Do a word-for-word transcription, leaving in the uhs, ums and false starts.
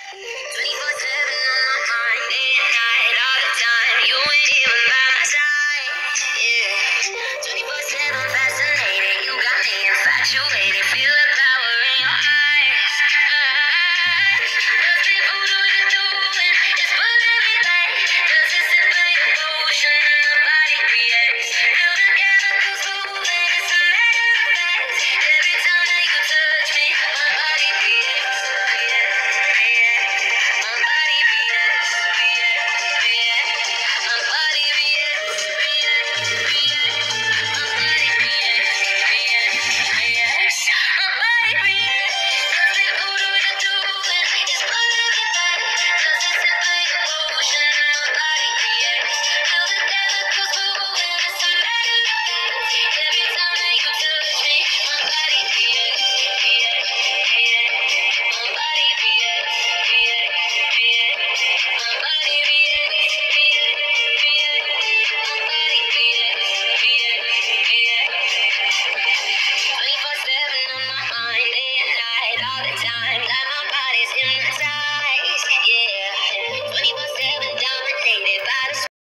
twenty-four seven on my mind, day and night, all the time. You ain't even by my side.